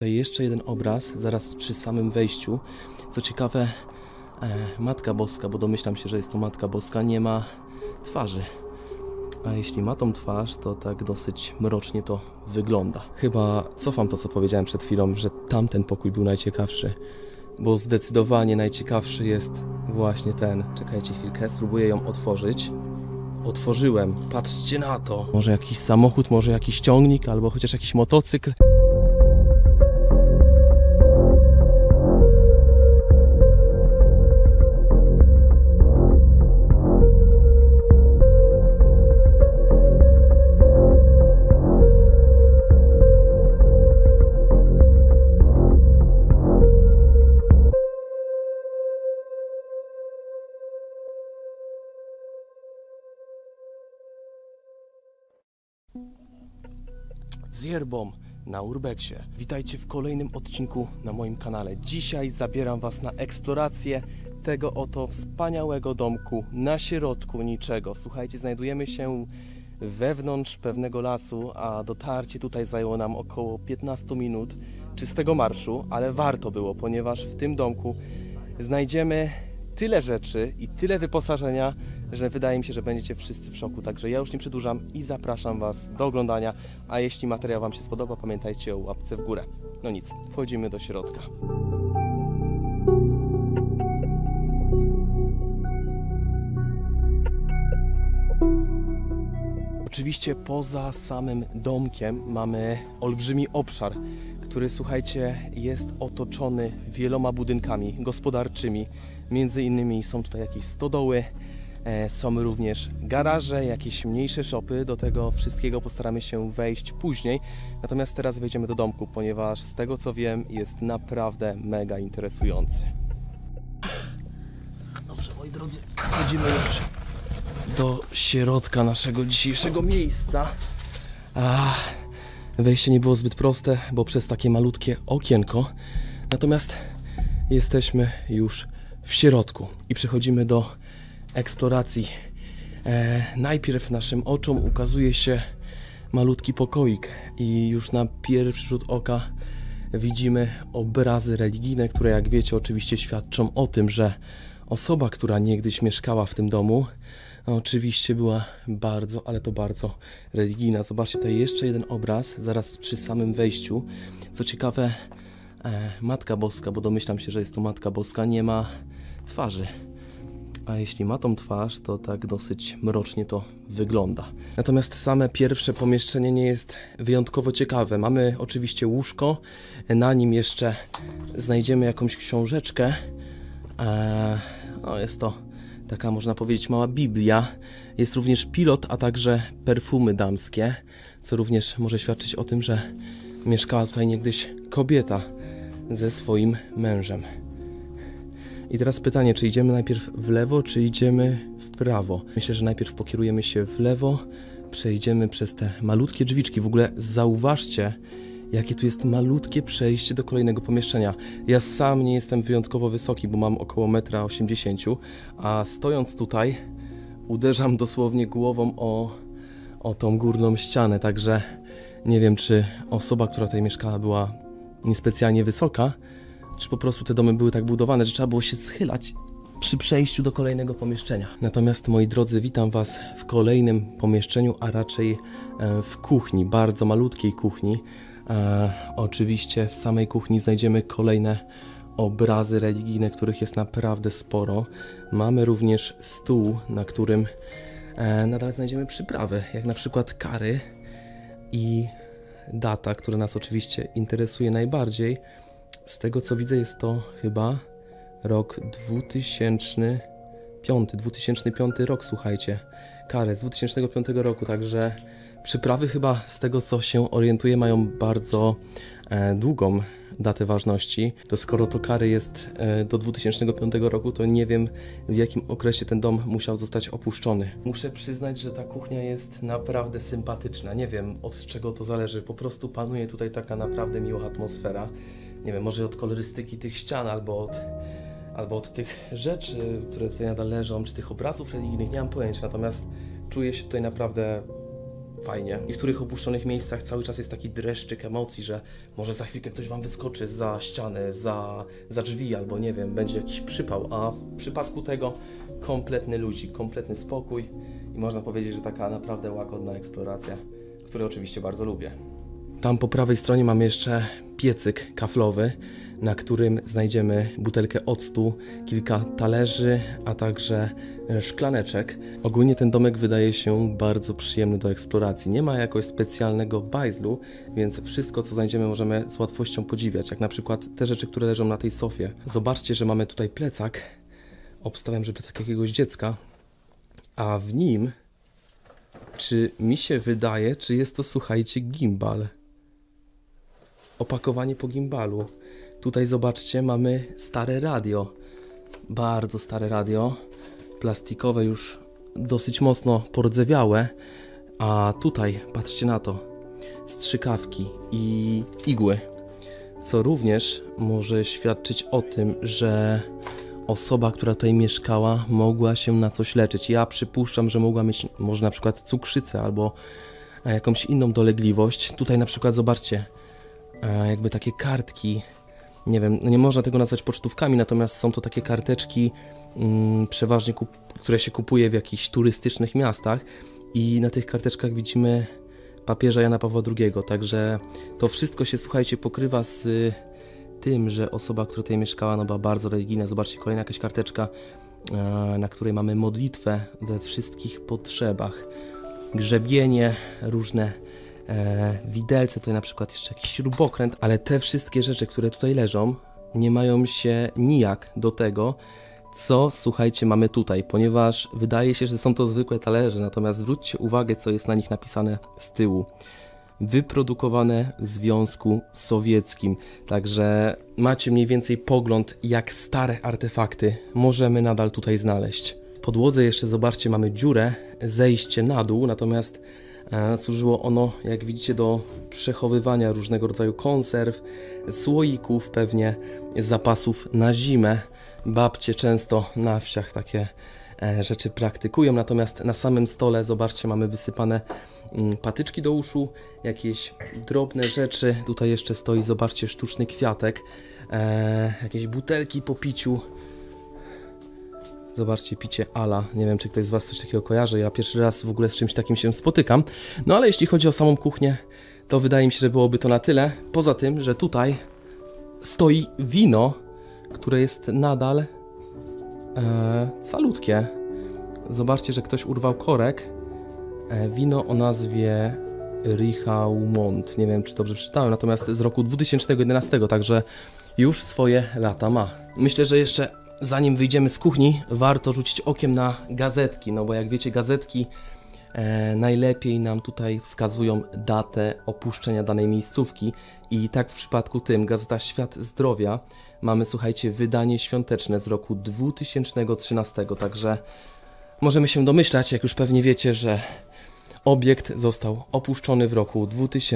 Tutaj jeszcze jeden obraz, zaraz przy samym wejściu. Co ciekawe, Matka Boska, bo domyślam się, że jest to Matka Boska, nie ma twarzy. A jeśli ma tą twarz, to tak dosyć mrocznie to wygląda. Chyba cofam to, co powiedziałem przed chwilą, że tamten pokój był najciekawszy. Bo zdecydowanie najciekawszy jest właśnie ten. Czekajcie chwilkę, spróbuję ją otworzyć. Otworzyłem, patrzcie na to. Może jakiś samochód, może jakiś ciągnik, albo chociaż jakiś motocykl. Z yerbą na urbexie. Witajcie w kolejnym odcinku na moim kanale. Dzisiaj zabieram Was na eksplorację tego oto wspaniałego domku na środku niczego. Słuchajcie, znajdujemy się wewnątrz pewnego lasu, a dotarcie tutaj zajęło nam około 15 minut czystego marszu, ale warto było, ponieważ w tym domku znajdziemy tyle rzeczy i tyle wyposażenia, że wydaje mi się, że będziecie wszyscy w szoku. Także ja już nie przedłużam i zapraszam Was do oglądania. A jeśli materiał Wam się spodoba, pamiętajcie o łapce w górę. No nic, wchodzimy do środka. Oczywiście poza samym domkiem mamy olbrzymi obszar, który, słuchajcie, jest otoczony wieloma budynkami gospodarczymi. Między innymi są tutaj jakieś stodoły, są również garaże, jakieś mniejsze shopy. Do tego wszystkiego postaramy się wejść później. Natomiast teraz wejdziemy do domku, ponieważ z tego co wiem, jest naprawdę mega interesujący. Dobrze, moi drodzy, wchodzimy już do środka naszego dzisiejszego miejsca. Wejście nie było zbyt proste, bo przez takie malutkie okienko. Natomiast jesteśmy już w środku i przechodzimy do eksploracji. Najpierw naszym oczom ukazuje się malutki pokoik i już na pierwszy rzut oka widzimy obrazy religijne, które, jak wiecie, oczywiście świadczą o tym, że osoba, która niegdyś mieszkała w tym domu, oczywiście była bardzo, ale to bardzo religijna. Zobaczcie, tutaj jeszcze jeden obraz, zaraz przy samym wejściu. Co ciekawe, Matka Boska, bo domyślam się, że jest to Matka Boska, nie ma twarzy. A jeśli ma tą twarz, to tak dosyć mrocznie to wygląda. Natomiast same pierwsze pomieszczenie nie jest wyjątkowo ciekawe. Mamy oczywiście łóżko, na nim jeszcze znajdziemy jakąś książeczkę. Jest to taka, można powiedzieć, mała Biblia. Jest również pilot, a także perfumy damskie, co również może świadczyć o tym, że mieszkała tutaj niegdyś kobieta ze swoim mężem. I teraz pytanie, czy idziemy najpierw w lewo, czy idziemy w prawo? Myślę, że najpierw pokierujemy się w lewo, przejdziemy przez te malutkie drzwiczki. W ogóle zauważcie, jakie tu jest malutkie przejście do kolejnego pomieszczenia. Ja sam nie jestem wyjątkowo wysoki, bo mam około 1,80 m, a stojąc tutaj uderzam dosłownie głową o tą górną ścianę. Także nie wiem, czy osoba, która tutaj mieszkała, była niespecjalnie wysoka, czy po prostu te domy były tak budowane, że trzeba było się schylać przy przejściu do kolejnego pomieszczenia. Natomiast, moi drodzy, witam Was w kolejnym pomieszczeniu, a raczej w kuchni, bardzo malutkiej kuchni. Oczywiście w samej kuchni znajdziemy kolejne obrazy religijne, których jest naprawdę sporo. Mamy również stół, na którym nadal znajdziemy przyprawy, jak na przykład curry i data, która nas oczywiście interesuje najbardziej. Z tego co widzę, jest to chyba rok 2005 rok, słuchajcie. Curry z 2005 roku, także przyprawy chyba, z tego co się orientuję, mają bardzo długą datę ważności. To skoro to curry jest do 2005 roku, to nie wiem, w jakim okresie ten dom musiał zostać opuszczony. Muszę przyznać, że ta kuchnia jest naprawdę sympatyczna. Nie wiem, od czego to zależy. Po prostu panuje tutaj taka naprawdę miła atmosfera. Nie wiem, może od kolorystyki tych ścian, albo od tych rzeczy, które tutaj nadal leżą, czy tych obrazów religijnych, nie mam pojęcia. Natomiast czuję się tutaj naprawdę fajnie. W niektórych opuszczonych miejscach cały czas jest taki dreszczyk emocji, że może za chwilkę ktoś wam wyskoczy za ścianę, za drzwi, albo nie wiem, będzie jakiś przypał, a w przypadku tego kompletny ludzik, kompletny spokój i można powiedzieć, że taka naprawdę łagodna eksploracja, której oczywiście bardzo lubię. Tam po prawej stronie mamy jeszcze piecyk kaflowy, na którym znajdziemy butelkę octu, kilka talerzy, a także szklaneczek. Ogólnie ten domek wydaje się bardzo przyjemny do eksploracji. Nie ma jakoś specjalnego bajzlu, więc wszystko, co znajdziemy, możemy z łatwością podziwiać. Jak na przykład te rzeczy, które leżą na tej sofie. Zobaczcie, że mamy tutaj plecak. Obstawiam, że plecak jakiegoś dziecka. A w nim, czy mi się wydaje, czy jest to, słuchajcie, gimbal. Opakowanie po gimbalu. Tutaj zobaczcie, mamy stare radio. Bardzo stare radio. Plastikowe, już dosyć mocno pordzewiałe. A tutaj, patrzcie na to, strzykawki i igły. Co również może świadczyć o tym, że osoba, która tutaj mieszkała, mogła się na coś leczyć. Ja przypuszczam, że mogła mieć może na przykład cukrzycę albo jakąś inną dolegliwość. Tutaj na przykład zobaczcie, jakby takie kartki. Nie wiem, nie można tego nazwać pocztówkami, natomiast są to takie karteczki, przeważnie które się kupuje w jakichś turystycznych miastach i na tych karteczkach widzimy papieża Jana Pawła II, także to wszystko się, słuchajcie, pokrywa z tym, że osoba, która tutaj mieszkała, no była bardzo religijna. Zobaczcie, kolejna jakaś karteczka, na której mamy modlitwę we wszystkich potrzebach, grzebienie, różne widelce, tutaj na przykład jeszcze jakiś śrubokręt, ale te wszystkie rzeczy, które tutaj leżą, nie mają się nijak do tego, co, słuchajcie, mamy tutaj, ponieważ wydaje się, że są to zwykłe talerze, natomiast zwróćcie uwagę, co jest na nich napisane z tyłu. Wyprodukowane w Związku Sowieckim, także macie mniej więcej pogląd, jak stare artefakty możemy nadal tutaj znaleźć. W podłodze jeszcze, zobaczcie, mamy dziurę, zejście na dół, natomiast służyło ono, jak widzicie, do przechowywania różnego rodzaju konserw, słoików, pewnie zapasów na zimę. Babcie często na wsiach takie rzeczy praktykują, natomiast na samym stole, zobaczcie, mamy wysypane patyczki do uszu, jakieś drobne rzeczy. Tutaj jeszcze stoi, zobaczcie, sztuczny kwiatek, jakieś butelki po piciu. Zobaczcie, picie Ala. Nie wiem, czy ktoś z was coś takiego kojarzy. Ja pierwszy raz w ogóle z czymś takim się spotykam. No ale jeśli chodzi o samą kuchnię, to wydaje mi się, że byłoby to na tyle. Poza tym, że tutaj stoi wino, które jest nadal calutkie. Zobaczcie, że ktoś urwał korek. Wino o nazwie Richaumont. Nie wiem, czy dobrze przeczytałem, natomiast z roku 2011, także już swoje lata ma. Myślę, że jeszcze zanim wyjdziemy z kuchni, warto rzucić okiem na gazetki, no bo jak wiecie, gazetki najlepiej nam tutaj wskazują datę opuszczenia danej miejscówki i tak w przypadku tym gazeta Świat Zdrowia mamy, słuchajcie, wydanie świąteczne z roku 2013, także możemy się domyślać, jak już pewnie wiecie, że obiekt został opuszczony w roku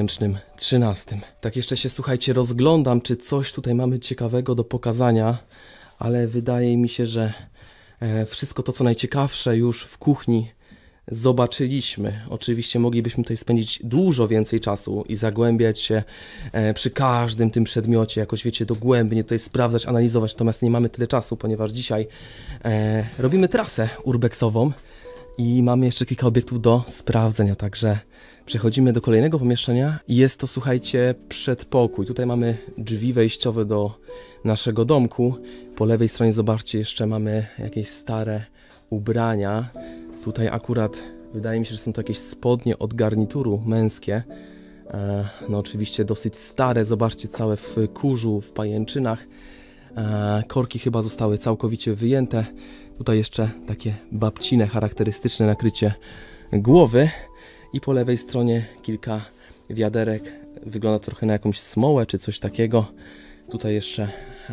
2013. Tak jeszcze się, słuchajcie, rozglądam, czy coś tutaj mamy ciekawego do pokazania, ale wydaje mi się, że wszystko to, co najciekawsze, już w kuchni zobaczyliśmy. Oczywiście moglibyśmy tutaj spędzić dużo więcej czasu i zagłębiać się przy każdym tym przedmiocie, jakoś wiecie, dogłębnie tutaj sprawdzać, analizować, natomiast nie mamy tyle czasu, ponieważ dzisiaj robimy trasę urbexową i mamy jeszcze kilka obiektów do sprawdzenia, także przechodzimy do kolejnego pomieszczenia i jest to, słuchajcie, przedpokój. Tutaj mamy drzwi wejściowe do naszego domku. Po lewej stronie, zobaczcie, jeszcze mamy jakieś stare ubrania. Tutaj akurat wydaje mi się, że są to jakieś spodnie od garnituru męskie. No oczywiście dosyć stare, zobaczcie, całe w kurzu, w pajęczynach. Korki chyba zostały całkowicie wyjęte. Tutaj jeszcze takie babcine, charakterystyczne nakrycie głowy. I po lewej stronie kilka wiaderek. Wygląda trochę na jakąś smołę czy coś takiego. Tutaj jeszcze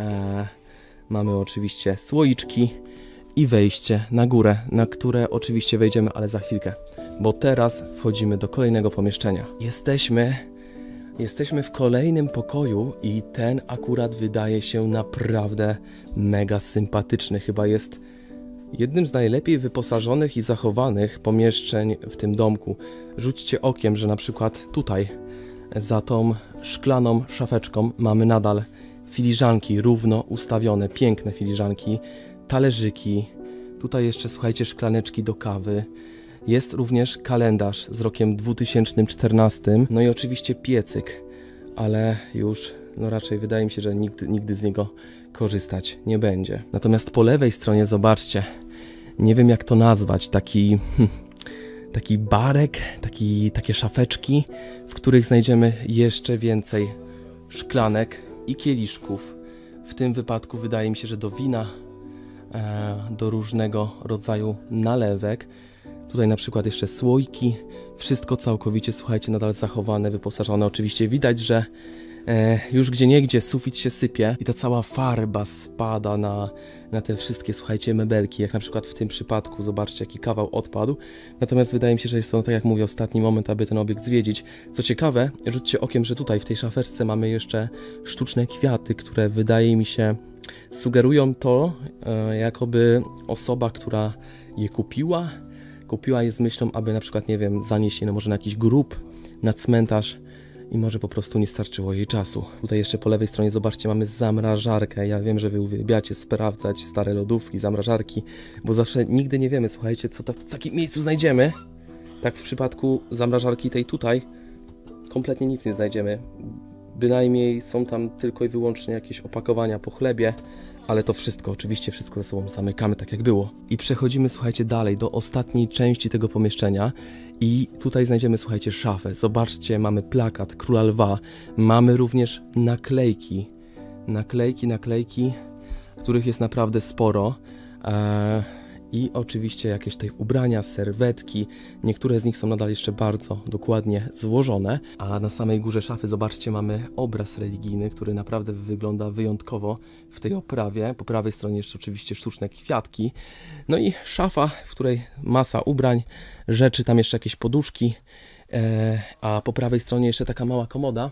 mamy oczywiście słoiczki i wejście na górę, na które oczywiście wejdziemy, ale za chwilkę, bo teraz wchodzimy do kolejnego pomieszczenia. Jesteśmy w kolejnym pokoju i ten akurat wydaje się naprawdę mega sympatyczny. Chyba jest Jednym z najlepiej wyposażonych i zachowanych pomieszczeń w tym domku. Rzućcie okiem, że na przykład tutaj za tą szklaną szafeczką mamy nadal filiżanki równo ustawione, piękne filiżanki, talerzyki. Tutaj jeszcze, słuchajcie, szklaneczki do kawy. Jest również kalendarz z rokiem 2014. No i oczywiście piecyk, ale już no raczej wydaje mi się, że nigdy z niego korzystać nie będzie. Natomiast po lewej stronie zobaczcie, nie wiem jak to nazwać, taki barek, takie szafeczki, w których znajdziemy jeszcze więcej szklanek i kieliszków. W tym wypadku wydaje mi się, że do wina, do różnego rodzaju nalewek. Tutaj na przykład jeszcze słoiki. Wszystko całkowicie, słuchajcie, nadal zachowane, wyposażone. Oczywiście widać, że już gdzieniegdzie sufit się sypie i ta cała farba spada na te wszystkie, słuchajcie, mebelki, jak na przykład w tym przypadku, zobaczcie jaki kawał odpadł. Natomiast wydaje mi się, że jest to, tak jak mówię, ostatni moment, aby ten obiekt zwiedzić. Co ciekawe, rzućcie okiem, że tutaj w tej szafeczce mamy jeszcze sztuczne kwiaty, które wydaje mi się sugerują to, jakoby osoba, która je kupiła je z myślą, aby na przykład, nie wiem, zanieść je może na jakiś grób, na cmentarz i może po prostu nie starczyło jej czasu. Tutaj jeszcze po lewej stronie, zobaczcie, mamy zamrażarkę. Ja wiem, że wy uwielbiacie sprawdzać stare lodówki, zamrażarki, bo zawsze nigdy nie wiemy, słuchajcie, co w takim miejscu znajdziemy. Tak w przypadku zamrażarki tej tutaj kompletnie nic nie znajdziemy. Bynajmniej są tam tylko i wyłącznie jakieś opakowania po chlebie, ale to wszystko, oczywiście wszystko ze sobą zamykamy tak jak było. I przechodzimy, słuchajcie, dalej do ostatniej części tego pomieszczenia i tutaj znajdziemy, słuchajcie, szafę. Zobaczcie, mamy plakat Króla Lwa, mamy również naklejki, których jest naprawdę sporo. I oczywiście jakieś tutaj ubrania, serwetki. Niektóre z nich są nadal jeszcze bardzo dokładnie złożone. A na samej górze szafy, zobaczcie, mamy obraz religijny, który naprawdę wygląda wyjątkowo w tej oprawie. Po prawej stronie jeszcze oczywiście sztuczne kwiatki. No i szafa, w której masa ubrań, rzeczy, tam jeszcze jakieś poduszki. A po prawej stronie jeszcze taka mała komoda,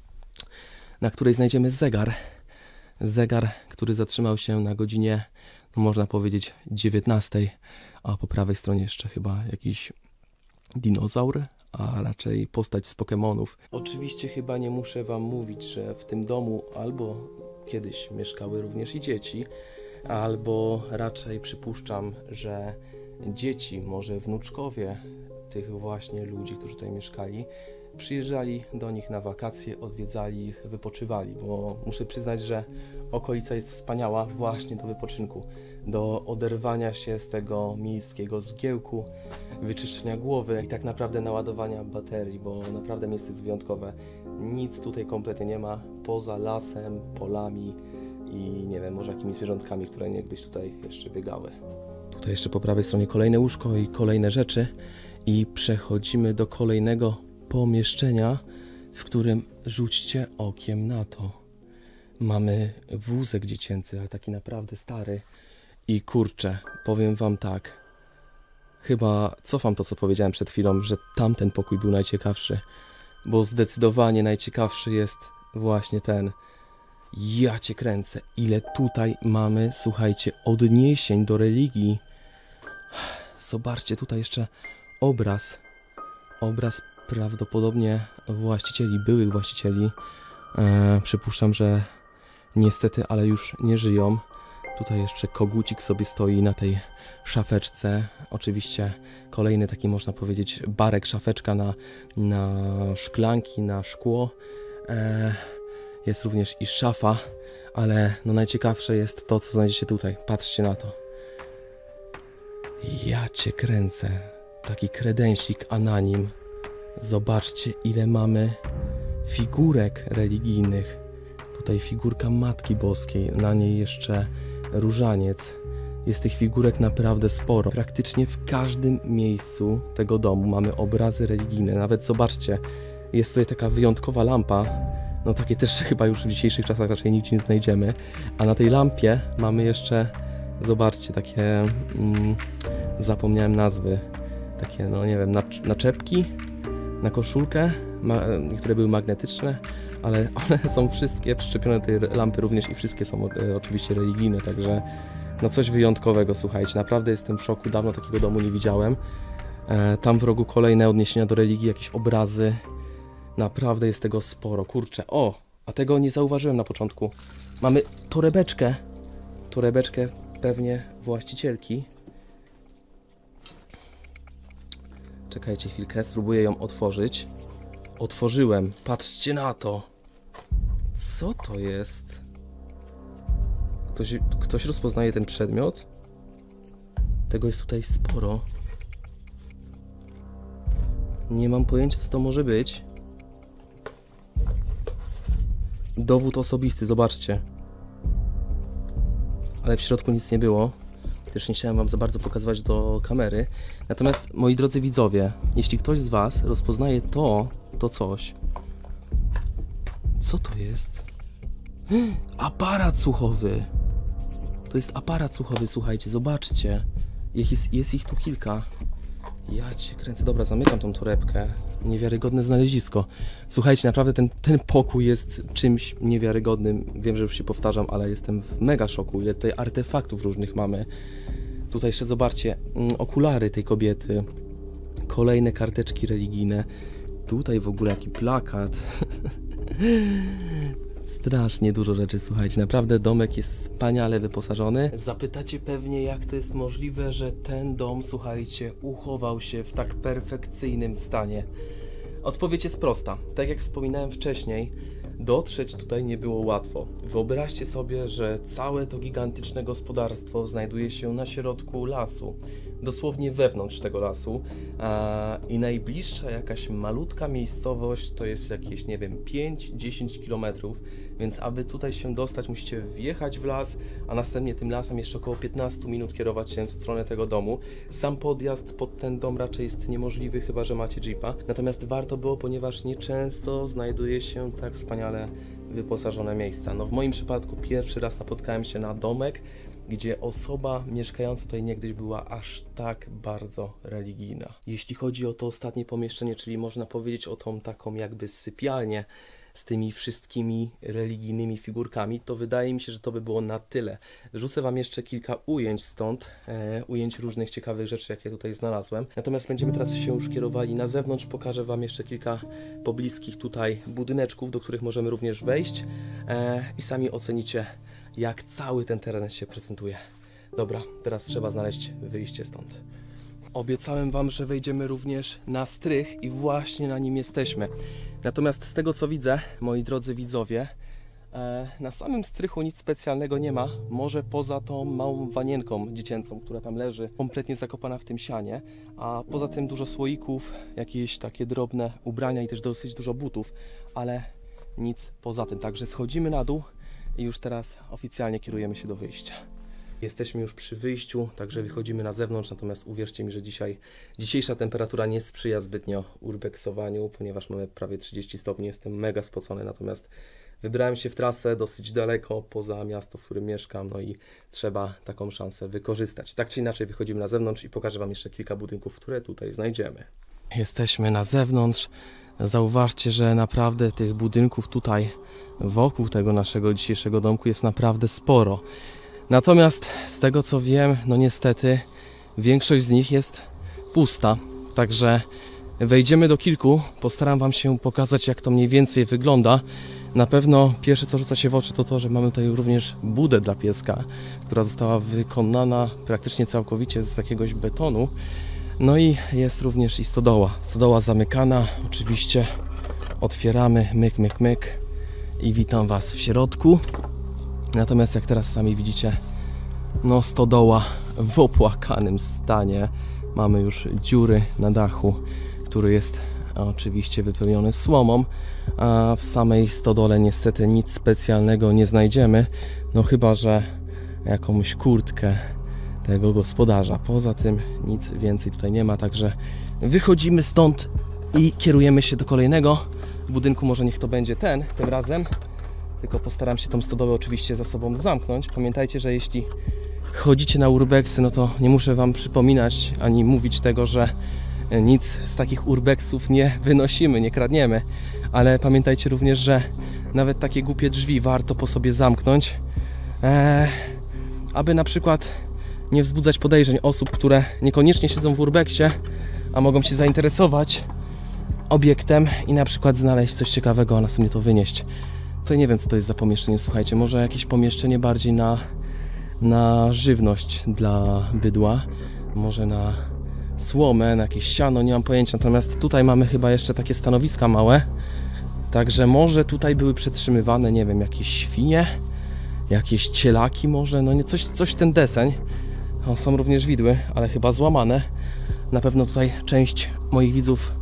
na której znajdziemy zegar. Zegar, który zatrzymał się na godzinie, można powiedzieć, 19, a po prawej stronie jeszcze chyba jakiś dinozaur, a raczej postać z Pokemonów. Oczywiście chyba nie muszę wam mówić, że w tym domu albo kiedyś mieszkały również i dzieci, albo raczej przypuszczam, że dzieci, może wnuczkowie tych właśnie ludzi, którzy tutaj mieszkali, przyjeżdżali do nich na wakacje, odwiedzali ich, wypoczywali, bo muszę przyznać, że okolica jest wspaniała właśnie do wypoczynku, do oderwania się z tego miejskiego zgiełku, wyczyszczenia głowy i tak naprawdę naładowania baterii, bo naprawdę miejsce jest wyjątkowe. Nic tutaj kompletnie nie ma, poza lasem, polami i nie wiem, może jakimiś zwierzątkami, które niegdyś tutaj jeszcze biegały. Tutaj jeszcze po prawej stronie kolejne łóżko i kolejne rzeczy i przechodzimy do kolejnego pomieszczenia, w którym rzućcie okiem na to. Mamy wózek dziecięcy, ale taki naprawdę stary. I kurczę, powiem wam tak, chyba cofam to, co powiedziałem przed chwilą, że tamten pokój był najciekawszy, bo zdecydowanie najciekawszy jest właśnie ten. Ja cię kręcę, ile tutaj mamy, słuchajcie, odniesień do religii. Zobaczcie, tutaj jeszcze obraz prawdopodobnie właścicieli, byłych właścicieli. Przypuszczam, że niestety, ale już nie żyją. Tutaj jeszcze kogucik sobie stoi na tej szafeczce. Oczywiście kolejny taki, można powiedzieć, barek, szafeczka na szklanki, na szkło. Jest również i szafa, ale no najciekawsze jest to, co znajdziecie tutaj. Patrzcie na to. Ja cię kręcę. Taki kredensik, a na nim zobaczcie, ile mamy figurek religijnych. Tutaj figurka Matki Boskiej, na niej jeszcze różaniec. Jest tych figurek naprawdę sporo. Praktycznie w każdym miejscu tego domu mamy obrazy religijne. Nawet zobaczcie, jest tutaj taka wyjątkowa lampa. No takie też chyba już w dzisiejszych czasach raczej nigdzie nie znajdziemy. A na tej lampie mamy jeszcze, zobaczcie, takie, zapomniałem nazwy, takie, no nie wiem, naczepki na koszulkę, niektóre były magnetyczne, ale one są wszystkie przyczepione do tej lampy również i wszystkie są oczywiście religijne, także No coś wyjątkowego, słuchajcie, naprawdę jestem w szoku, dawno takiego domu nie widziałem. Tam w rogu kolejne odniesienia do religii, jakieś obrazy. Naprawdę jest tego sporo, kurczę. O, a tego nie zauważyłem na początku. Mamy torebeczkę. Torebeczkę pewnie właścicielki. Czekajcie chwilkę, spróbuję ją otworzyć. Otworzyłem, patrzcie na to. Co to jest? Ktoś rozpoznaje ten przedmiot? Tego jest tutaj sporo. Nie mam pojęcia, co to może być. Dowód osobisty, zobaczcie. Ale w środku nic nie było. Też nie chciałem wam za bardzo pokazywać do kamery. Natomiast, moi drodzy widzowie, jeśli ktoś z was rozpoznaje to coś. Co to jest? Aparat słuchowy. To jest aparat słuchowy, słuchajcie, zobaczcie. Jest ich tu kilka. Ja cię kręcę. Dobra, zamykam tą torebkę. Niewiarygodne znalezisko. Słuchajcie, naprawdę ten pokój jest czymś niewiarygodnym. Wiem, że już się powtarzam, ale jestem w mega szoku, ile tutaj artefaktów różnych mamy. Tutaj jeszcze zobaczcie, okulary tej kobiety. Kolejne karteczki religijne. Tutaj w ogóle jaki plakat. Strasznie dużo rzeczy, słuchajcie, naprawdę domek jest wspaniale wyposażony. Zapytacie pewnie, jak to jest możliwe, że ten dom, słuchajcie, uchował się w tak perfekcyjnym stanie. Odpowiedź jest prosta. Tak jak wspominałem wcześniej, dotrzeć tutaj nie było łatwo. Wyobraźcie sobie, że całe to gigantyczne gospodarstwo znajduje się na środku lasu. Dosłownie wewnątrz tego lasu. I najbliższa jakaś malutka miejscowość to jest jakieś, nie wiem, 5-10 km. Więc aby tutaj się dostać, musicie wjechać w las, a następnie tym lasem jeszcze około 15 minut kierować się w stronę tego domu. Sam podjazd pod ten dom raczej jest niemożliwy, chyba że macie jeepa. Natomiast warto było, ponieważ nieczęsto znajduje się tak wspaniale wyposażone miejsca. No w moim przypadku pierwszy raz napotkałem się na domek, gdzie osoba mieszkająca tutaj niegdyś była aż tak bardzo religijna. Jeśli chodzi o to ostatnie pomieszczenie, czyli można powiedzieć o tą taką jakby sypialnię z tymi wszystkimi religijnymi figurkami, to wydaje mi się, że to by było na tyle. Wrzucę wam jeszcze kilka ujęć stąd, ujęć różnych ciekawych rzeczy, jakie tutaj znalazłem. Natomiast będziemy teraz się już kierowali na zewnątrz, pokażę wam jeszcze kilka pobliskich tutaj budyneczków, do których możemy również wejść i sami ocenicie, jak cały ten teren się prezentuje. Dobra, teraz trzeba znaleźć wyjście stąd. Obiecałem wam, że wejdziemy również na strych i właśnie na nim jesteśmy. Natomiast z tego co widzę, moi drodzy widzowie, na samym strychu nic specjalnego nie ma, może poza tą małą wanienką dziecięcą, która tam leży, kompletnie zakopana w tym sianie, a poza tym dużo słoików, jakieś takie drobne ubrania i też dosyć dużo butów, ale nic poza tym. Także schodzimy na dół i już teraz oficjalnie kierujemy się do wyjścia. Jesteśmy już przy wyjściu, także wychodzimy na zewnątrz, natomiast uwierzcie mi, że dzisiejsza temperatura nie sprzyja zbytnio urbexowaniu, ponieważ mamy prawie 30 stopni, jestem mega spocony, natomiast wybrałem się w trasę dosyć daleko poza miasto, w którym mieszkam, no i trzeba taką szansę wykorzystać. Tak czy inaczej wychodzimy na zewnątrz i pokażę wam jeszcze kilka budynków, które tutaj znajdziemy. Jesteśmy na zewnątrz, zauważcie, że naprawdę tych budynków tutaj wokół tego naszego dzisiejszego domku jest naprawdę sporo. Natomiast z tego co wiem, no niestety większość z nich jest pusta, także wejdziemy do kilku, postaram wam się pokazać, jak to mniej więcej wygląda. Na pewno pierwsze co rzuca się w oczy to to, że mamy tutaj również budę dla pieska, która została wykonana praktycznie całkowicie z jakiegoś betonu. No i jest również i stodoła. Stodoła zamykana, oczywiście otwieramy, myk, myk, myk i witam was w środku. Natomiast jak teraz sami widzicie, no stodoła w opłakanym stanie. Mamy już dziury na dachu, który jest oczywiście wypełniony słomą, a w samej stodole niestety nic specjalnego nie znajdziemy, no chyba że jakąś kurtkę tego gospodarza. Poza tym nic więcej tutaj nie ma, także wychodzimy stąd i kierujemy się do kolejnego budynku. Może niech to będzie ten, tym razem. Tylko postaram się tą stodołę oczywiście za sobą zamknąć. Pamiętajcie, że jeśli chodzicie na urbexy, no to nie muszę wam przypominać ani mówić tego, że nic z takich urbexów nie wynosimy, nie kradniemy. Ale pamiętajcie również, że nawet takie głupie drzwi warto po sobie zamknąć. aby na przykład nie wzbudzać podejrzeń osób, które niekoniecznie siedzą w urbexie, a mogą się zainteresować obiektem i na przykład znaleźć coś ciekawego, a następnie to wynieść. To nie wiem, co to jest za pomieszczenie, słuchajcie, może jakieś pomieszczenie bardziej na żywność dla bydła, może na słomę, na jakieś siano, nie mam pojęcia. Natomiast tutaj mamy chyba jeszcze takie stanowiska małe, także może tutaj były przetrzymywane, nie wiem, jakieś świnie, jakieś cielaki może, no nie, coś ten deseń. O, są również widły, ale chyba złamane. Na pewno tutaj część moich widzów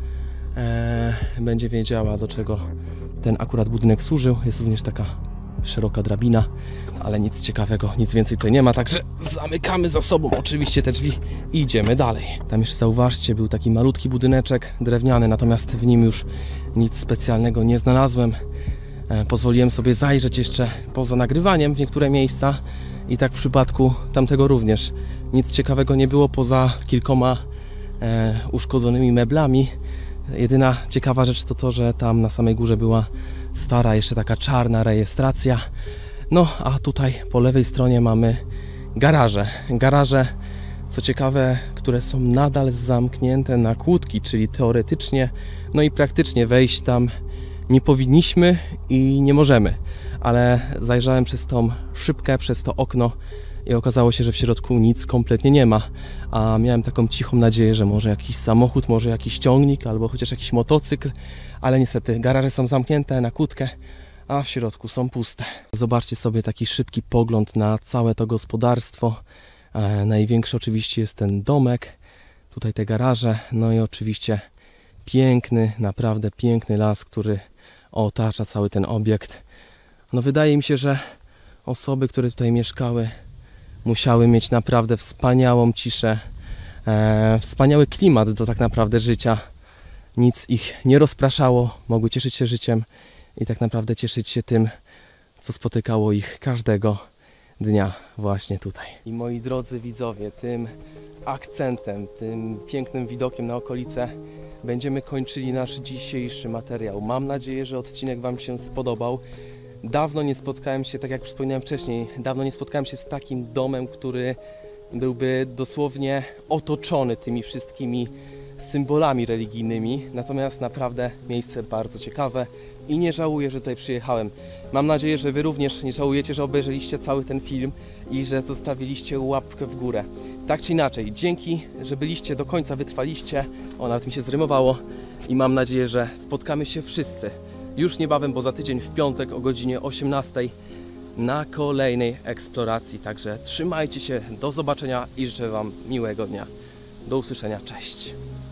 będzie wiedziała, do czego ten akurat budynek służył. Jest również taka szeroka drabina, ale nic ciekawego, nic więcej tutaj nie ma, także zamykamy za sobą oczywiście te drzwi i idziemy dalej. Tam jeszcze zauważcie, był taki malutki budyneczek drewniany, natomiast w nim już nic specjalnego nie znalazłem. Pozwoliłem sobie zajrzeć jeszcze poza nagrywaniem w niektóre miejsca i tak w przypadku tamtego również. Nic ciekawego nie było poza kilkoma uszkodzonymi meblami. Jedyna ciekawa rzecz to to, że tam na samej górze była stara, jeszcze taka czarna rejestracja. No, a tutaj po lewej stronie mamy garaże. Garaże, co ciekawe, które są nadal zamknięte na kłódki, czyli teoretycznie, no i praktycznie wejść tam nie powinniśmy i nie możemy. Ale zajrzałem przez tą szybkę, przez to okno i okazało się, że w środku nic kompletnie nie ma. A miałem taką cichą nadzieję, że może jakiś samochód, może jakiś ciągnik, albo chociaż jakiś motocykl. Ale niestety garaże są zamknięte na kłódkę, a w środku są puste. Zobaczcie sobie taki szybki pogląd na całe to gospodarstwo. Największy oczywiście jest ten domek, tutaj te garaże, no i oczywiście piękny, naprawdę piękny las, który otacza cały ten obiekt. No wydaje mi się, że osoby, które tutaj mieszkały, musiały mieć naprawdę wspaniałą ciszę, wspaniały klimat do tak naprawdę życia. Nic ich nie rozpraszało, mogły cieszyć się życiem i tak naprawdę cieszyć się tym, co spotykało ich każdego dnia właśnie tutaj. I moi drodzy widzowie, tym akcentem, tym pięknym widokiem na okolice będziemy kończyli nasz dzisiejszy materiał. Mam nadzieję, że odcinek Wam się spodobał. Dawno nie spotkałem się, tak jak wspominałem wcześniej, dawno nie spotkałem się z takim domem, który byłby dosłownie otoczony tymi wszystkimi symbolami religijnymi. Natomiast naprawdę miejsce bardzo ciekawe i nie żałuję, że tutaj przyjechałem. Mam nadzieję, że Wy również nie żałujecie, że obejrzeliście cały ten film i że zostawiliście łapkę w górę. Tak czy inaczej, dzięki, że byliście do końca, wytrwaliście. O, nawet mi się zrymowało i mam nadzieję, że spotkamy się wszyscy już niebawem, bo za tydzień w piątek o godzinie 18 na kolejnej eksploracji. Także trzymajcie się, do zobaczenia i życzę Wam miłego dnia. Do usłyszenia, cześć!